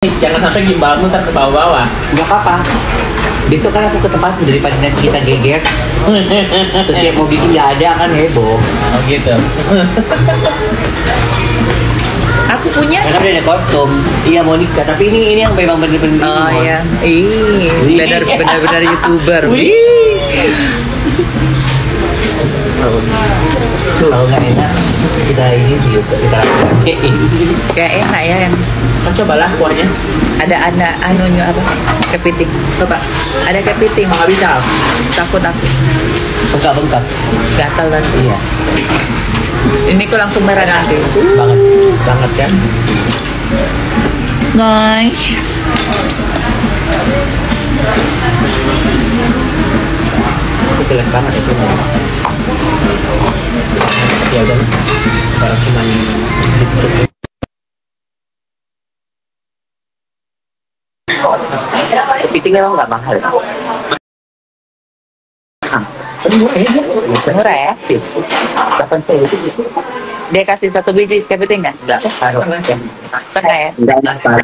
jangan sampai gimbalmu ntar ke bawah-bawah. Nggak apa-apa. Besok kan aku ke tempatmu daripada nanti kita geger. Setiap mau bikin nggak ada kan heboh. Oh gitu. Aku punya. Karena udah ada kostum. Iya mau nikah, tapi ini yang memang bener-bener. Oh iya. Benar-benar YouTuber. Kalau nggak enak kita ini sih kita Kayak enak ya yang Kan cobalah kuahnya. ada anunya apa? Kepiting. Coba. Ada kepiting. Nggak bisa. Takut aku. bengkak-bengkak. Gatal nanti. Iya. Ini kok langsung merah nanti. Banget. Banget kan? Guys. Itu jelek banget itu. Ya udah. Orang cuman Kepiting memang nggak mahal ya? Murah ya sih. 80. Dia kasih 1 biji kepiting kan? Enggak, taruh. Tengah ya? Enggak masalah.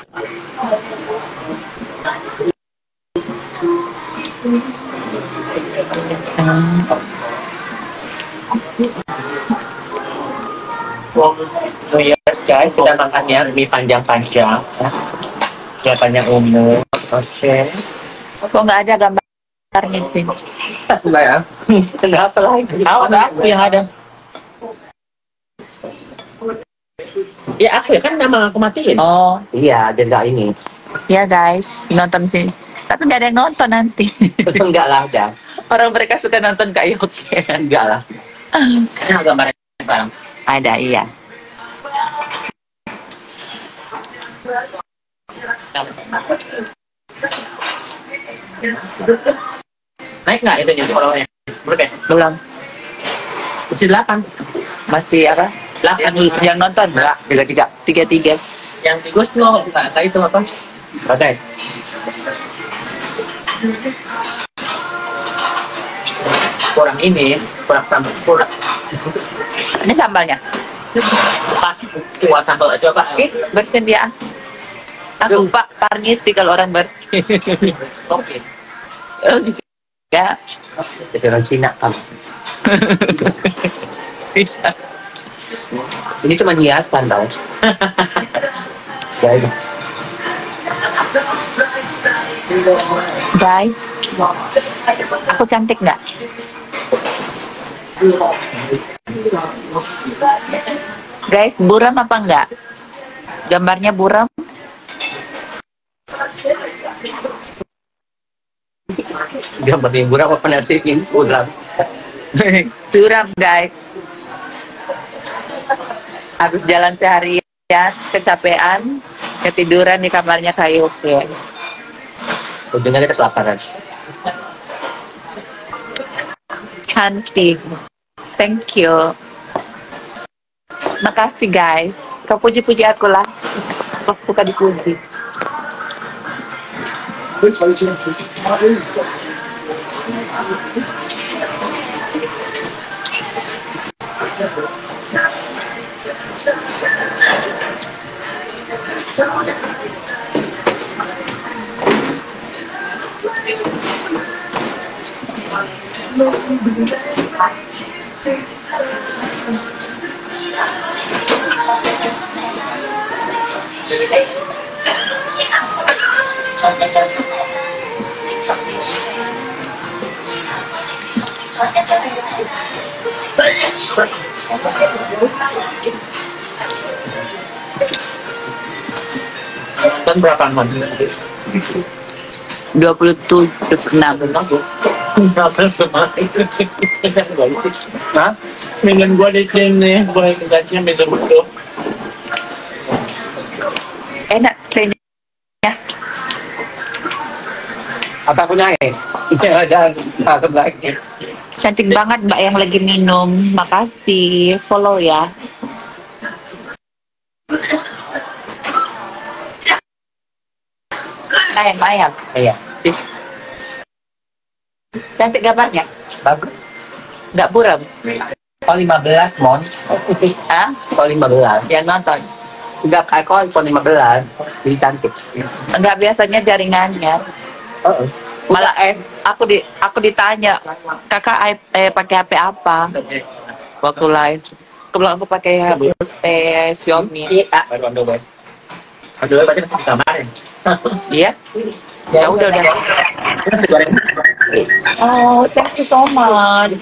New Year's guys, kita makan ya mie panjang-panjang ya. Ya panjang umur. Oke. Kok nggak ada gambarnya di sini? Enggak ya? Kenapa lagi? Tahu nggak aku yang ada? Ya aku ya kan nama aku matiin. Oh, Iya, dan enggak ini. ya guys, nonton sini. Tapi nggak ada yang nonton nanti. Enggak lah, udah. Orang mereka suka nonton Kak Yoke. Enggak lah. Nah, gambarnya sekarang. Ada, iya. Naik nggak itu jadi followernya? Belum ya? Belum. Kecil 8. Masih apa? 8. Yang nonton? Enggak, 33. 33. Yang di Gus lo, kayak itu apa? Oke. Kurang ini, kurang sambal, kurang. Ini sambalnya. Pas kuah sambal aja pak. Bersihin dia. Aku Pak Parniti kalau orang bersih. Oke. Ya. Jadi orang Cina kan. Bisa. Ini cuma hiasan tau. Ya, ini. Guys, aku cantik nggak? Guys, buram apa enggak? Gambarnya buram? Gambar yang murah apa nasikin ulang. Suram guys. Habis jalan seharian, kecapean, ketiduran di kamarnya Kak Yoke. Ujungnya kita kelaparan. Cantik. Thank you. Makasih guys. Kau puji-puji aku lah. Aku suka dipuji. Kan berapa man? 27,6. Hah? Mingguan gua di sini, gua yang gajinya beda betul. Enak kayaknya. Apa aku naik? Iya ada lagi. Cantik banget Mbak yang lagi minum. Makasih. Follow ya. Ayam. Iya. Cantik gambarnya. Bagus. Nggak buram. Kau 15 mon. Hah? Kau 15. Yang nonton. Enggak kayak kau iPhone 15. Jadi cantik. Enggak, biasanya jaringannya. Oh, Malah aku ditanya, kakak pakai HP apa waktu live? Kebetulan aku pakai HP Xiaomi. iya. Baru underwear. Underwear berarti masih di kamar ya? Iya? Ya udah. Oh, thank you so much.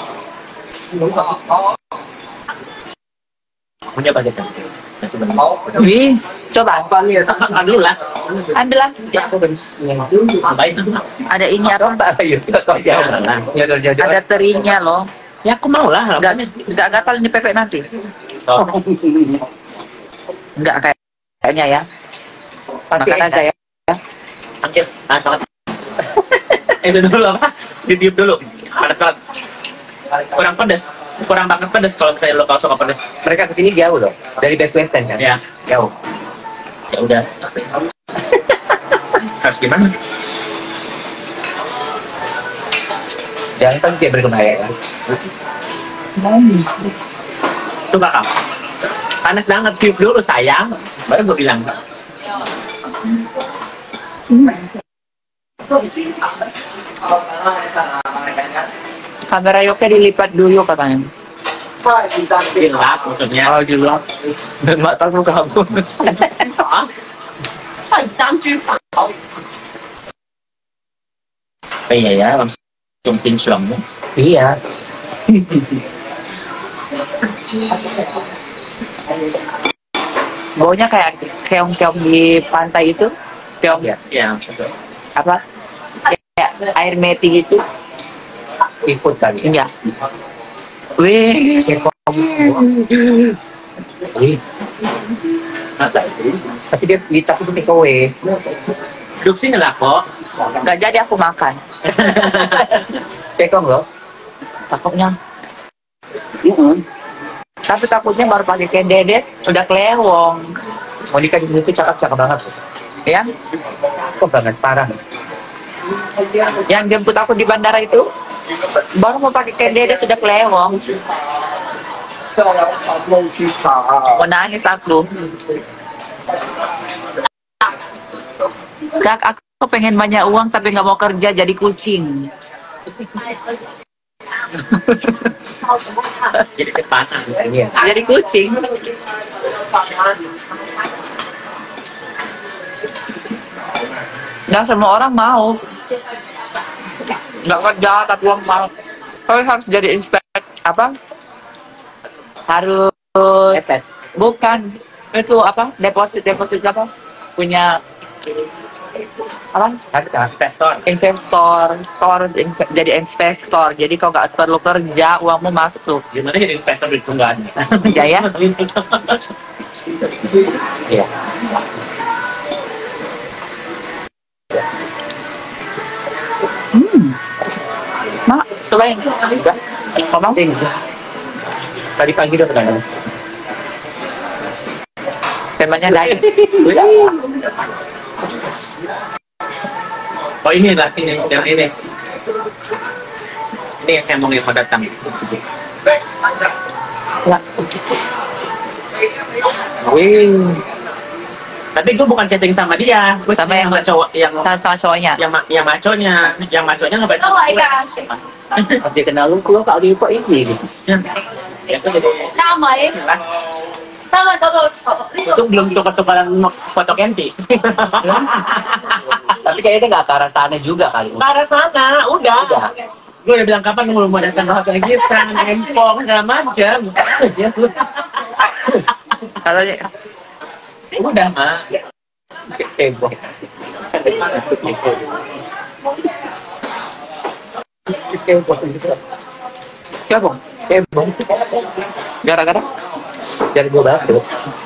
Punya budget kan? Masih benar. Wih, coba Ambil lah. ambil lah. Baik. Ada ini apa? Ayo, ya. Ada terinya loh. Ya aku mau lah. Enggak gatal ini pepek nanti. Oh. Enggak kayaknya ya. Pasti Makan aja ya. Ambil. Sangat. Itu dulu apa? Ditiup dulu. Panas banget. Kurang pedas. Kurang banget pedas kalau misalnya lo kalau suka pedas. Mereka kesini jauh loh, dari Best Western kan? Ya. Jauh. Ya udah. Harus gimana? Jangan kan kayak berguna ya kan? Coba kamu. Panas banget, tiup dulu sayang. Baru gue bilang. Kamera Yoke dilipat dulu katanya. Gelap maksudnya. Oh gila. Dan mata tuh kamu. Iya ya, langsung pinclong. Iya. Baunya kayak keong-keong di pantai itu. Keong Iya. Iya. apa? Kayak air meti gitu. Ikut kali. Iya. Wih. Wih, Masa sih? tapi dia litak itu takeaway. Duduk sini lah kok. Nggak jadi aku makan. Cekong loh. Takutnya. Tapi takutnya baru pakai kendedes udah kelewong. Monica di sini tuh cakep-cakep banget. Ya, Cakep banget, parah. yang jemput aku di bandara itu baru mau pakai kendedes sudah kelewong. Mau nangis aku. Kak, aku pengen banyak uang tapi nggak mau kerja jadi kucing. Jadi kepasang. Iya. Jadi kucing. Nggak semua orang mau. Nggak kerja tapi uang mau. Tapi harus jadi inspek apa? Harus Efek. bukan itu apa? Deposit apa? Punya apa? Harga. Investor. Investor. Kau harus jadi investor. Jadi kau nggak perlu kerja, uangmu masuk. Gimana jadi investor di tunggaannya? Ya ya. Iya. Mak, cobain. Enggak. Kau mau? Tadi pagi udah kena. Temanya lain. Oh ini lah, ini yang ini. Ini yang saya mau datang. Ya. Wih. Tapi gue bukan chatting sama dia, gue Sama yang- cowok yang Sama cowoknya. yang maconya nggak baca. Pas dia kenal lu, kok dia kok ini gitu. Ya itu jadi Sama ya. lah. Sama kalau Itu belum tukar-tukaran foto Kenti. Tapi kayaknya nggak ke arah sana juga kali. Ke arah sana, udah. Gue udah bilang kapan lu mau datang ke hotel kita, nempong segala macam. Kalau Udah mah. Heboh. Heboh. siapa? Heboh. Gara-gara Dari gue baru.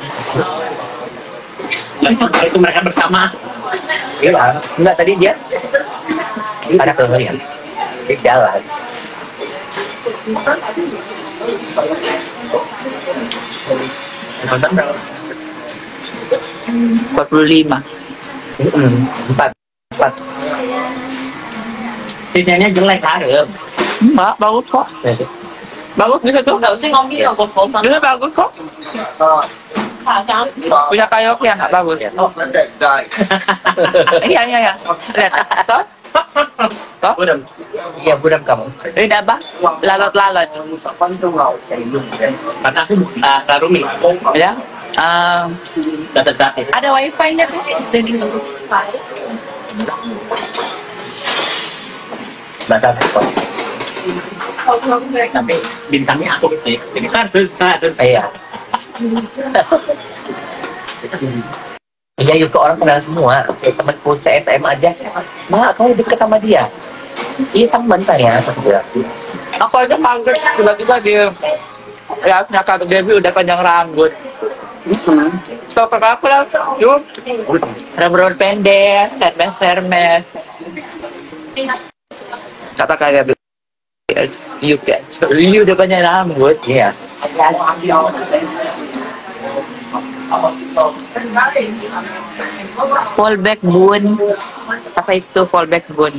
Itu mereka bersama. Iya. Enggak, tadi dia ada keluarnya. Dia jalan. Nonton berapa? 45. Empat. Desainnya jelek harus. Enggak, bagus kok. Bagus gitu tuh. nggak usah ngomong dong kosan. Ini bagus kok. Punya karaoke yang nggak bagus. Iya. Lihat. Toh? Toh? Iya, budam kamu. Ini apa? Lalot-lalot. Kata aku Rarumi. Ya. Data gratis. Ada wifi-nya tuh. Sini. Bahasa Sport. Tapi bintangnya aku sih. Jadi harus. Iya. Iya, yuk ke orang kenal semua. Temanku CSM aja. Mak, kau deket sama dia. Iya, teman ya. Aku aja kaget tiba-tiba dia ya nyakar Debbie udah panjang rambut. So kakak aku lah, yuk rambut pendek, hermes. Kata kayak yuk ya, udah panjang rambut. Iya. Fallback bun, apa itu fallback bun?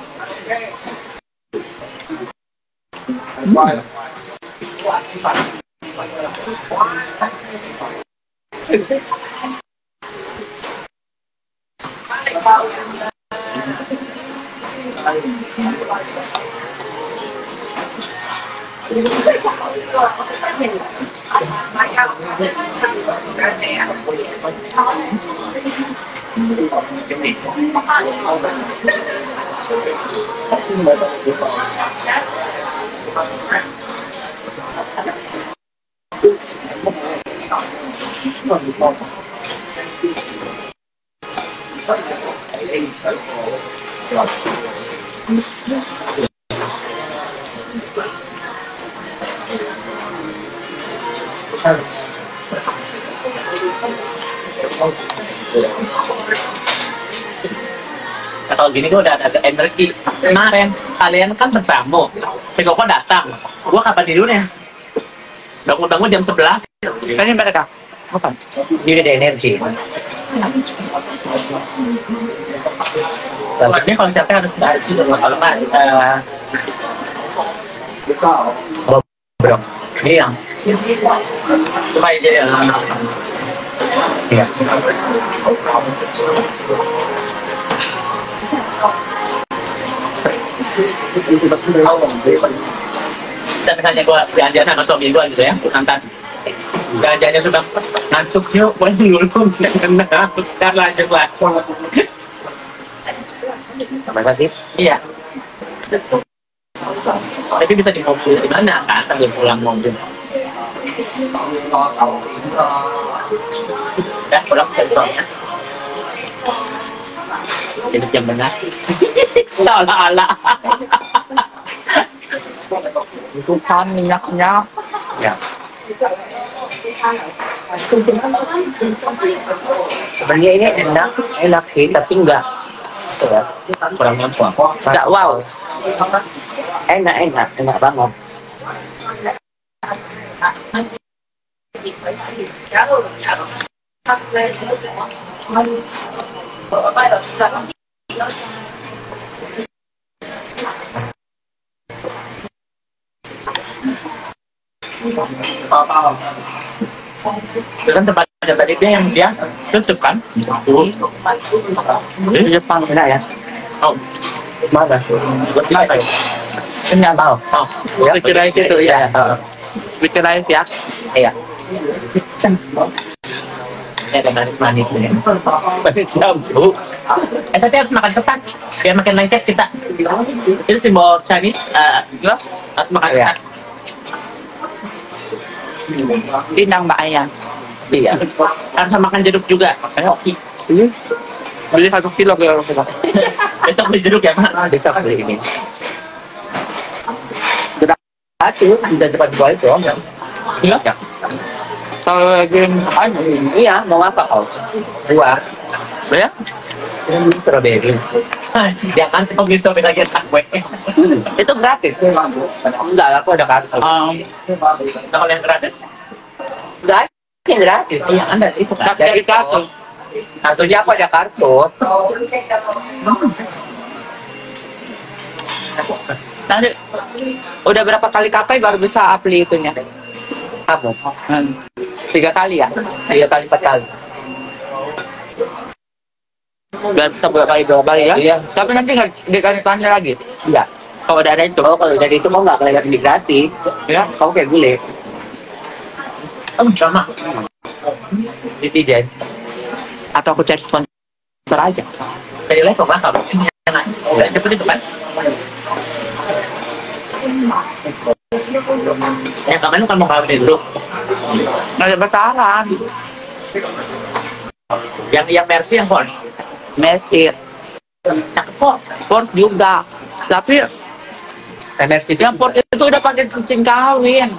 Nah, kalau gini gue udah ada energi. Kemarin kalian kan bertamu, si Koko datang. Gue kapan tidurnya? Bangun-bangun jam 11. Ini mereka. Apa? Dia udah ada energi. Maksudnya kalau siapa harus gaji kalau nggak Bobrok. iya. Supaya jadi Iya. dan misalnya gue belanja sama suami gue gitu ya, nanti belanjanya sudah ngantuk yuk, gue dulu dan lanjut lah. Masa sih? Iya. Tapi bisa di mobil di mana kan sambil pulang mobil. Ya pulang dari suaminya. Hidup yang benar. Seolah-olah. Tuhan minyaknya. Ya. Sebenarnya ini enak sih, tapi enggak. Ya. Kurang mampu. Enggak wow. Enak banget. Itu kan tempat tadi dia yang dia tutup kan? Di Jepang enak ya? Oh, Mana? buat apa ya? Kenyang tau? Oh, Ya, Bikin rice itu ya. Bikin rice ya. Iya. ya ada manis-manis ya. Masih jambu. Tapi harus makan cepat biar makin lengket kita. Itu simbol Chinese. Harus makan Iya. cepat. Pinang mbaknya. Iya. Harus makan jeruk juga. Ayo. Beli 1 kilo kalau kita. Besok beli jeruk ya, Mak. Bisa beli ini. Gratis, bisa cepat buat itu. Iya. Kalau lagi makan, Iya, mau apa kau? Dua. ya. Ini beli strawberry. Dia kan kalau beli strawberry lagi tak gue. Itu gratis. Enggak, aku ada kartu. Nah, kalau yang gratis, Enggak, yang gratis. iya Anda itu kan. Tapi dari kartu. Kartunya aku ada kartu. Nanti udah berapa kali kapai baru bisa beli itunya. Kamu. 3 kali ya? 3 kali 4 kali. Biar bisa berapa kali ya? Iya. Tapi nanti nggak dikasih tanya lagi? Enggak. Kalau udah ada itu. Oh, kalau dari itu mau nggak kelihatan imigrasi, Ya. kamu kayak gule. Sama. Netizen. Atau aku cari sponsor aja. Dari level lah kalau ini enak. Udah cepet itu kan. Yang kemarin kan mau kawin dulu. Nggak ada pacaran. Yang Mercy yang Porsche. Messi. Cakep kok. Porsche juga. Tapi MRC itu yang Porsche itu udah pakai cincin kawin.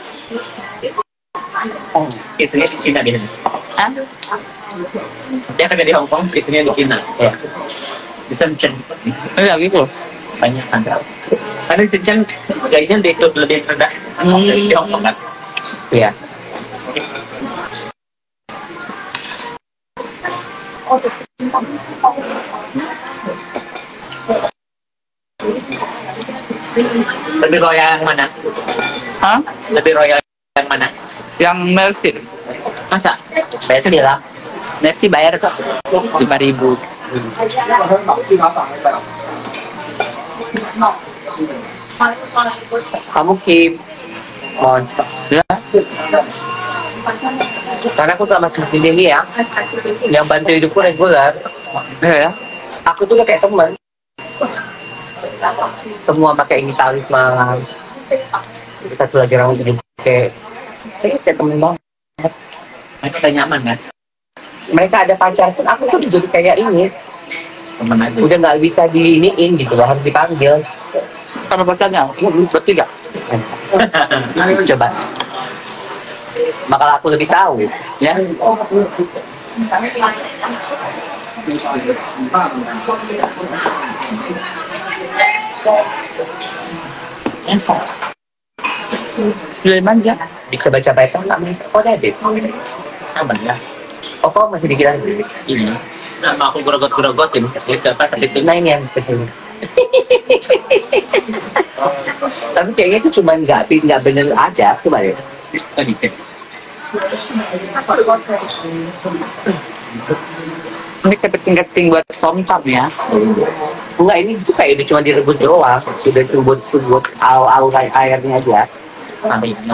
Istrinya di Cina dia. Hah? Dia kerja di Hong Kong, istrinya di Cina. ya. Di Shenzhen. Iya gitu. Banyak kan. Karena di Shenzhen gajinya itu lebih rendah dari di Hong Kong kan. Iya. Lebih royal yang mana? Hah? Lebih royal yang mana? Yang Messi. Masa? Messi lah. Messi bayar kok 5.000. Kamu keep montok. Ya. Karena aku sama seperti Deli ya, yang bantu hidupku reguler. Iya ya. Aku tuh udah kayak teman. Semua pakai initalis malam. Satu lagi rambut juga kayak temen banget. Mereka udah nyaman kan? Mereka ada pacar pun aku tuh jadi kayak ini. Temen aja. Udah nggak bisa diiniin gitu loh, harus dipanggil. Sama pacarnya? Bertiga. Coba. Bakal aku lebih tahu, ya. Sulaiman ya. Bisa baca-baca nggak? Kok debit? Aman ya. Oh, kok masih dikira? Ini. Nama aku gerogot-gerogotin. Itu apa? Tapi Nah, ini yang penting. Tapi kayaknya itu cuma nggak bener aja, coba deh. sedikit. Ini kepiting-kepiting buat somtam ya. Enggak, ini tuh kayak udah cuma direbus doang. Sudah buat au airnya aja. Sampai ini.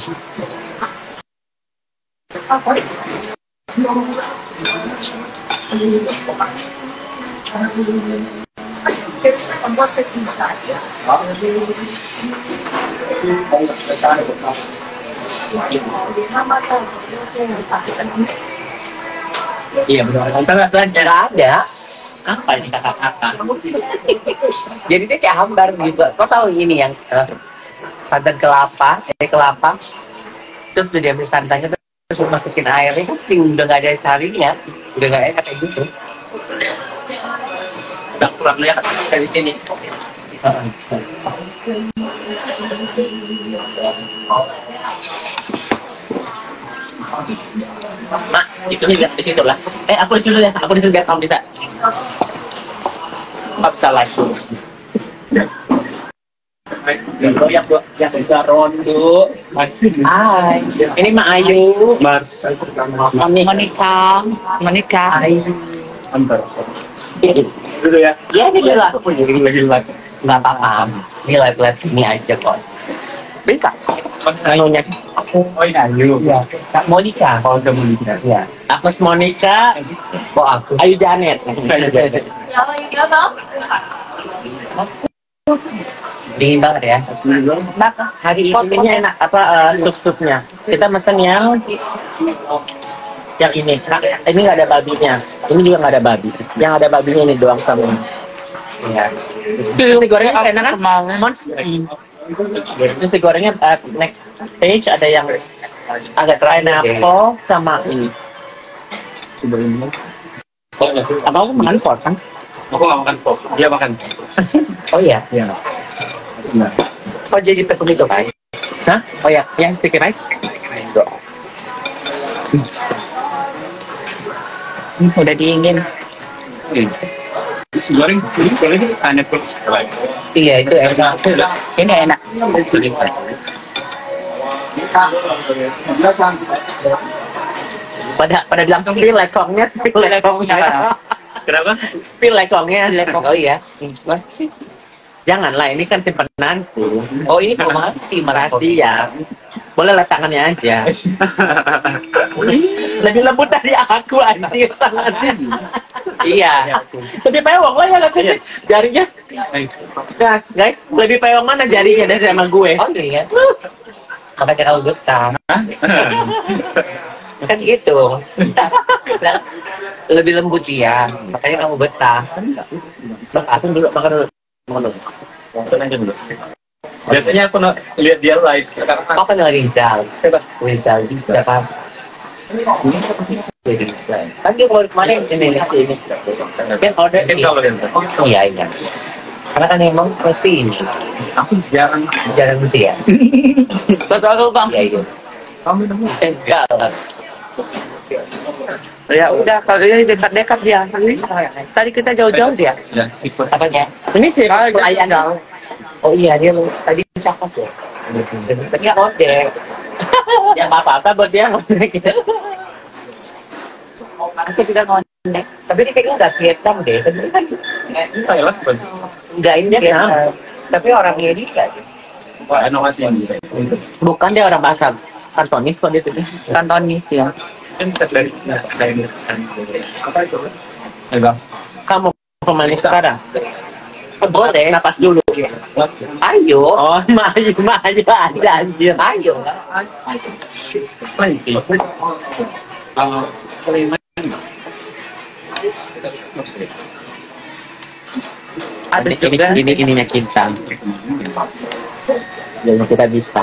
Iya benar. Kan Nggak ada. apa ini kakak-kakak? Jadi dia kayak hambar gitu. Kau tahu ini yang santan kelapa, kelapa. Terus udah diambil santannya terus masukin airnya kan udah nggak ada sarinya, udah nggak enak kayak gitu. Udah pulang dulu ya dari sini. Mak, itu di situ lah. Aku di situ ya. Aku di situ biar kamu bisa. Nggak bisa live. Yang udah rondo. Hai, Ini Mak Ayu. Mars. Monica. Dulu ya. ya ini lah. Lagi live. Nggak apa-apa. Ini live ini aja kok. Bisa. Anunya. Oh ini Ayu. Ya, Kak Monica. Oh udah menikah. Ya, Aku Monica. kok aku. Ayu Janet. Dingin banget ya. Hari ininya enak apa sup-supnya. Kita mesen yang ini. Nah, ini nggak ada babinya. Ini juga nggak ada babi. Yang ada babinya ini doang sama. Ya. Nasi gorengnya enak kan? Kemarin. Mons? Nasi gorengnya next page ada yang Agak terakhir deh. pineapple sama ini. Apa aku makan pork kan? Aku nggak makan pop. Dia makan. Oh iya. Iya. Nah. Oh jadi pesen itu kan? Hah? Oh ya, yang sticky rice. Udah dingin. Nasi goreng. Ini goreng pineapple. Iya itu enak. Ini enak. Sedikit. Pada bilang spill lekongnya, spill lekongnya. Kenapa? Spill lekongnya. Oh iya. Mas. Janganlah, ini kan simpenanku. Oh ini kok terima kasih. Iya. Boleh lah tangannya aja. Lebih lembut dari aku anjir tangannya. Iya. Lebih pewong lah ya katanya. Jarinya. Nah, guys, lebih pewong mana jarinya dari sama gue? Oh iya. Makanya kamu betah. Kan gitu. Lebih lembut dia. Makanya kamu betah. Makan dulu, makan dulu. Makan dulu. Langsung aja dulu. Biasanya aku lihat dia live sekarang. Kau kenal Rizal? Siapa? Rizal siapa? Kan dia keluar kemarin ini. Kan order Mungkin kalau dia. Iya iya. Karena kan emang pasti ini Aku jarang. jarang gitu ya. Betul bang. Iya iya. Enggak lah. Ya udah kalau ini dekat-dekat dia. Tadi kita jauh-jauh dia. Ya, sifat. Apanya? Ini sih pelayan. Oh iya dia tadi cakep ya. Tadi ngode. Ya apa-apa buat dia ngomong gitu. Aku juga ngode. Tapi dia kayaknya nggak Vietnam deh. Tapi kan Thailand bukan sih? nggak ini Vietnam. Vietnam. Tapi orangnya dia nggak. Wah, inovasi yang gitu. Bukan dia orang bahasa Kantonis kok dia tuh. Kantonis ya. Kan dari Cina. Apa itu? Eh bang. Kamu pemanis sekarang. Boleh. Napas dulu. Ayo. Oh, maju aja anjir. Ayo. Nanti. Kelima. Ada Ini juga. ininya kita. Jadi kita bisa.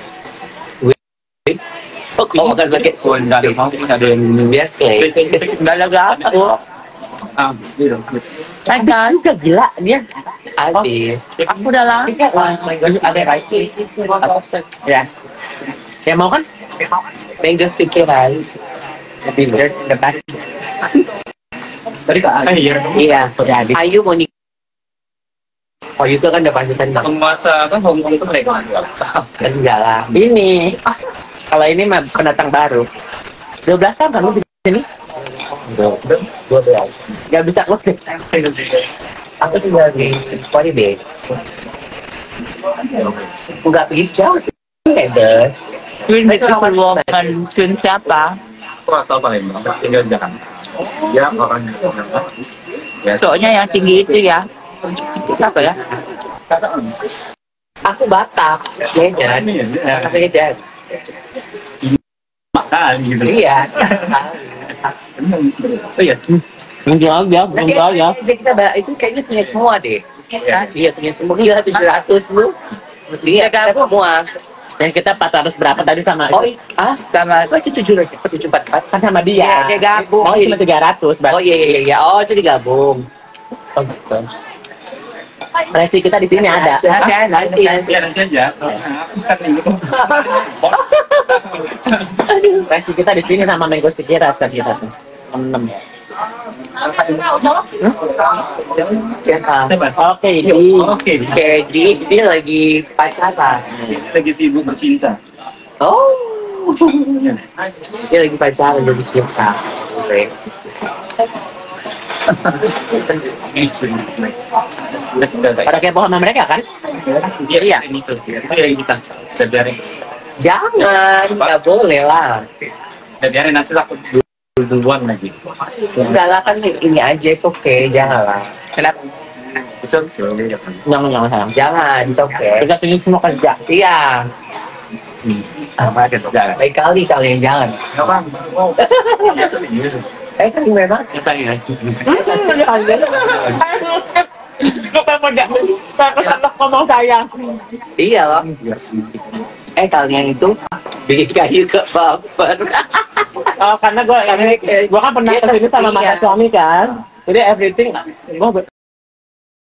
Oh makan pakai So, nggak ada mau, nggak ada yang biar slay. Nggak ada aku. Gitu. Hai guys. Juga gila dia. Habis. Aku udah lama. Ada rice. Ya. Ya mau kan? Mango sticky rice. Lebih depan. Tadi kan? Iya. Iya. Jadi. Ayu mau nikah. Oh juga kan udah panjutan bang. Penguasa kan Hong Kong itu mereka. Kan enggak lah. Ini. Kalau ini mah pendatang baru. 12 tahun kan lu di sini? Gue bilang. Gak bisa lu. Aku tinggal di Pori B. Enggak begitu jauh sih. Ledes. Twin itu ruangan twin siapa? Aku asal Palembang, tinggal di Jakarta. Ya orangnya. Ya. Cowoknya yang tinggi itu ya. Siapa ya? Aku Batak. Medan. Medan. Makan gitu. Iya. Oh iya. Mungkin aja, Nah, mungkin aja. kita itu kayaknya punya semua deh. Ya. Iya punya semua. Gila 700 lu. Iya kita semua. Yang kita 400 berapa tadi sama Oh, itu? Sama kok itu 744? Kan sama dia. Iya, dia gabung. Oh, cuma 300 berarti. Oh iya iya iya. Oh itu digabung. Oh gitu. Resi kita di sini ada. Nanti. Ya nanti aja. Resi kita di sini sama Mango Sticky Rice kan kita tuh. 6. Siapa? Oke, ini. Oke. Kedi dia lagi pacaran. Lagi sibuk bercinta. Oh. Dia lagi pacaran jadi cinta. Oke. Udah sudah baik. Pada kepo sama mereka kan? Iya itu. Itu yang kita. Udah biarin. Jangan, nggak boleh lah. Udah biarin nanti takut duluan lagi. Enggak lah kan ini aja, oke, jangan lah. Kenapa? Jangan sayang. Jangan, oke. Kita sini semua kerja. Iya, Sama kerja. baik kali kalian jangan. Apa? Kan memang Saya. Kau mau ngomong sayang. iya loh. Kalian itu bikin kayu ke bumper. Oh, karena gue kan pernah kesini sama mantan suami kan. Jadi everything gue